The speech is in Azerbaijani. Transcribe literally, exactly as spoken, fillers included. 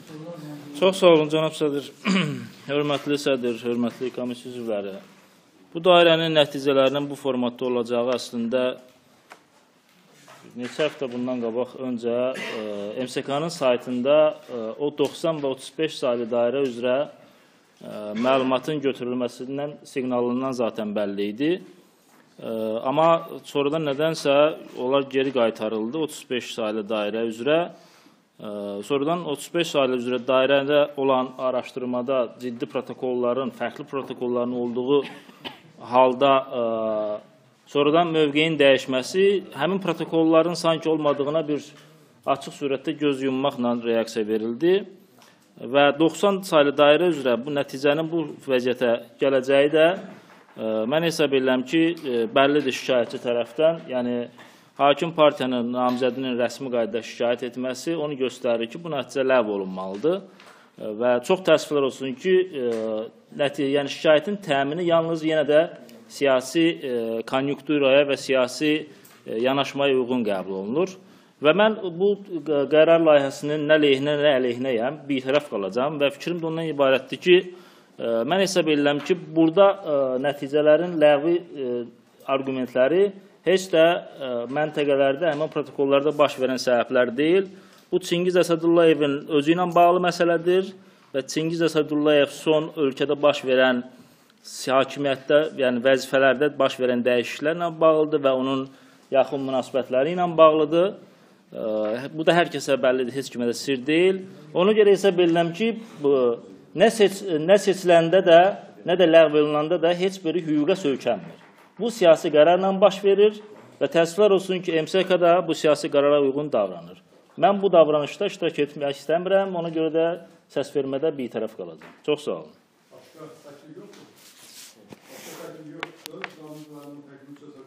Çox sağ olun, cənab sədr. Hörmətli sədr, hörmətli komissiya üzvləri. Bu dairənin nəticələrinin bu formatda olacağı əslində neçə həftə bundan qabaq öncə M S K-nın saytında o doxsan və otuz beş saylı dairə üzrə məlumatın götürülməsindən, siqnalından zaten bəlli idi. Amma sonradan nədənsə onlar geri qaytarıldı otuz beş saylı dairə üzrə. Sonradan otuz beş saylı üzrə dairədə olan araşdırmada ciddi protokolların, fərqli protokolların olduğu halda sonradan mövqeyin dəyişməsi həmin protokolların sanki olmadığına bir açıq surətdə göz yummaqla reaksiya verildi və doxsan saylı dairə üzrə bu nəticənin bu vəziyyətə gələcəyi də mən hesab edirəm ki, bəllidir şikayətçi tərəfdən, yəni hakim partiyanın namizədinin rəsmi qaydada şikayət etməsi onu göstərir ki, bu nəticə ləğv olunmalıdır və çox təəssüflər olsun ki, yəni şikayətin təmini yalnız yenə də siyasi konjunkturaya və siyasi yanaşmaya uyğun qəbul olunur. Və mən bu qərar layihəsinin nə lehinə, nə əleyhinəyəm, bir tərəf qalacağım və fikrim də ondan ibarətdir ki, mən hesab edirəm ki, burada nəticələrin ləğvi argumentləri heç də məntəqələrdə, həmin protokollarda baş verən səbəblər deyil. Bu, Çingiz Əsədullayevin özü ilə bağlı məsələdir və Çingiz Əsədullayev son ölkədə baş verən hakimiyyətdə, yəni vəzifələrdə baş verən dəyişikliklərlə bağlıdır və onun yaxın münasibətləri ilə bağlıdır. Bu da hər kəsə bəllidir, heç kimə də sir deyil. Ona görə hesab edirəm ki, nə seçiləndə də, nə də ləğv olunanda da heç biri hüquqa söykənmir. Bu siyasi qərarla baş verir və təəssüflər olsun ki, M S K da bu siyasi qərara uyğun davranır. Mən bu davranışda iştirak etmək istəmirəm, ona görə də səs vermədə bir tərəf qalacaq. Çox sağ olun. Başqa təklif yoxdur. Başqa təklif yoxdur.